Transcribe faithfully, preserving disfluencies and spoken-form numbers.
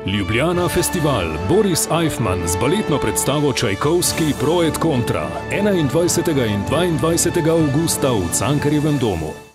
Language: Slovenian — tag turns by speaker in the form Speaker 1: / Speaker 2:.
Speaker 1: Ljubljana festival. Boris Ajfman z baletno predstavo Čajkovski Pro et contra. enaindvajsetega in dvaindvajsetega avgusta v Cankarjevem domu.